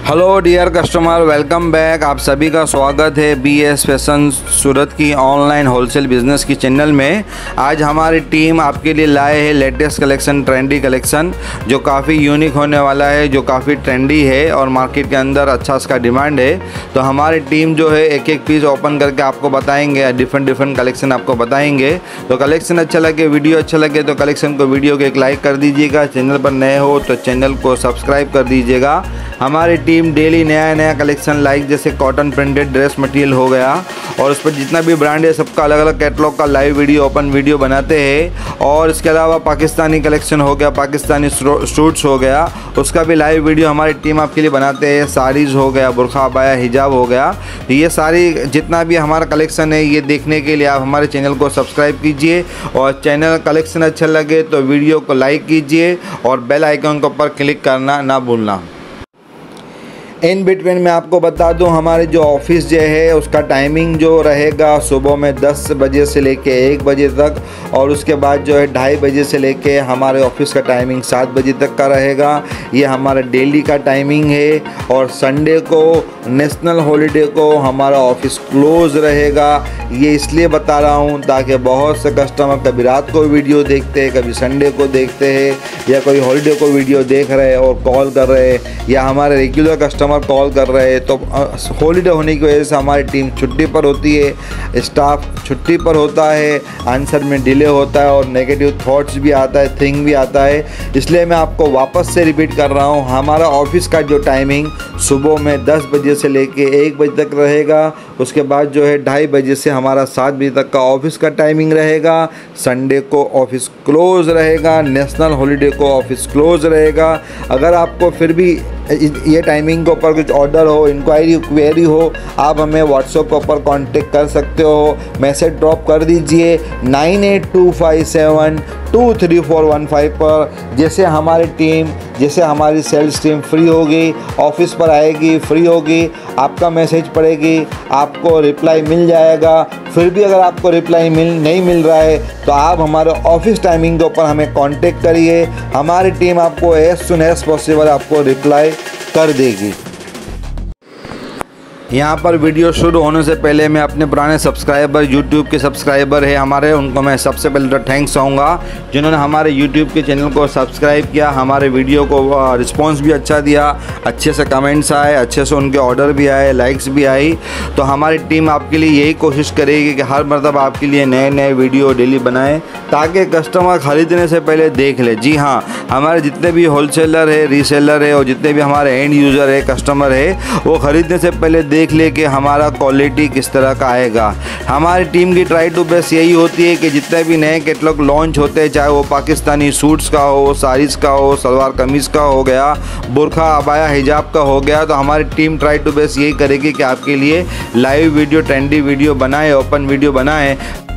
Hello dear customer, welcome back. आप सभी का स्वागत है BS फैशन सूरत की ऑनलाइन होलसेल बिज़नेस की चैनल में। आज हमारी टीम आपके लिए लाए है लेटेस्ट कलेक्शन, ट्रेंडी कलेक्शन जो काफ़ी यूनिक होने वाला है, जो काफ़ी ट्रेंडी है और मार्केट के अंदर अच्छा इसका डिमांड है। तो हमारी टीम जो है एक एक पीस ओपन करके आपको बताएंगे, डिफरेंट कलेक्शन आपको बताएंगे। तो कलेक्शन अच्छा लगे, वीडियो अच्छा लगे तो कलेक्शन को वीडियो को एक लाइक कर दीजिएगा। चैनल पर नए हो तो चैनल को सब्सक्राइब कर दीजिएगा। हमारी टीम डेली नया कलेक्शन लाइक जैसे कॉटन प्रिंटेड ड्रेस मटेरियल हो गया और उस पर जितना भी ब्रांड है सबका अलग अलग कैटलॉग का लाइव वीडियो, ओपन वीडियो बनाते हैं। और इसके अलावा पाकिस्तानी कलेक्शन हो गया, पाकिस्तानी सूट्स हो गया, उसका भी लाइव वीडियो हमारी टीम आपके लिए बनाते हैं। साड़ीज़ हो गया, बुरखा, अबाया, हिजाब हो गया। तो ये सारी जितना भी हमारा कलेक्शन है ये देखने के लिए आप हमारे चैनल को सब्सक्राइब कीजिए और चैनल कलेक्शन अच्छा लगे तो वीडियो को लाइक कीजिए और बेल आइकन के ऊपर क्लिक करना ना भूलना। इन बिटवीन मैं आपको बता दूं, हमारे जो ऑफिस जो है उसका टाइमिंग जो रहेगा सुबह में 10 बजे से लेके 1 बजे तक, और उसके बाद जो है 2:30 बजे से लेके हमारे ऑफिस का टाइमिंग 7 बजे तक का रहेगा। ये हमारा डेली का टाइमिंग है। और संडे को, नेशनल हॉलीडे को हमारा ऑफिस क्लोज रहेगा। ये इसलिए बता रहा हूँ ताकि बहुत से कस्टमर कभी रात को वीडियो देखते हैं, कभी संडे को देखते हैं, या कोई हॉलीडे को वीडियो देख रहे हैं और कॉल कर रहे हैं, या हमारे रेगुलर कस्टमर कॉल कर रहे हैं। तो हॉलीडे होने की वजह से हमारी टीम छुट्टी पर होती है, स्टाफ छुट्टी पर होता है, आंसर में डिले होता है और नेगेटिव थॉट्स भी आता है, थिंक भी आता है। इसलिए मैं आपको वापस से रिपीट कर रहा हूँ, हमारा ऑफिस का जो टाइमिंग सुबह में 10 बजे से लेके 1 बजे तक रहेगा। उसके बाद जो है 2:30 बजे से हमारा 7 बजे तक का ऑफिस का टाइमिंग रहेगा। संडे को ऑफिस क्लोज रहेगा, नेशनल हॉलीडे को ऑफिस क्लोज रहेगा। अगर आपको फिर भी ये टाइमिंग के ऊपर कुछ ऑर्डर हो, इंक्वायरी, क्वेरी हो, आप हमें व्हाट्सएप के ऊपर कांटेक्ट कर सकते हो। मैसेज ड्रॉप कर दीजिए 9825723415 पर। जैसे हमारी सेल्स टीम फ्री होगी, ऑफिस पर आएगी, फ्री होगी, आपका मैसेज पढ़ेगी, आपको रिप्लाई मिल जाएगा। फिर भी अगर आपको रिप्लाई नहीं मिल रहा है तो आप हमारे ऑफिस टाइमिंग के ऊपर हमें कांटेक्ट करिए। हमारी टीम आपको एज सुन एज पॉसिबल आपको रिप्लाई कर देगी। यहाँ पर वीडियो शुरू होने से पहले मैं अपने पुराने सब्सक्राइबर, यूट्यूब के सब्सक्राइबर है हमारे, उनको मैं सबसे पहले तो थैंक्स कहूँगा जिन्होंने हमारे यूट्यूब के चैनल को सब्सक्राइब किया, हमारे वीडियो को रिस्पांस भी अच्छा दिया, अच्छे से कमेंट्स आए, अच्छे से उनके ऑर्डर भी आए, लाइक्स भी आई। तो हमारी टीम आपके लिए यही कोशिश करेगी कि हर मरतबा आपके लिए नए वीडियो डेली बनाए ताकि कस्टमर ख़रीदने से पहले देख ले। जी हाँ, हमारे जितने भी होलसेलर है, रीसेलर है और जितने भी हमारे एंड यूज़र है, कस्टमर है, वो ख़रीदने से पहले देख ले कि हमारा क्वालिटी किस तरह का आएगा। हमारी टीम की ट्राई टू बेस्ट यही होती है कि जितने भी नए कैटलॉग लॉन्च होते हैं, चाहे वो पाकिस्तानी सूट्स का हो, साड़ीज़ का हो, सलवार कमीज़ का हो गया, बुरखा, अबाया, हिजाब का हो गया, तो हमारी टीम ट्राई टू बेस्ट यही करेगी कि आपके लिए लाइव वीडियो, ट्रेंडी वीडियो बनाए, ओपन वीडियो बनाए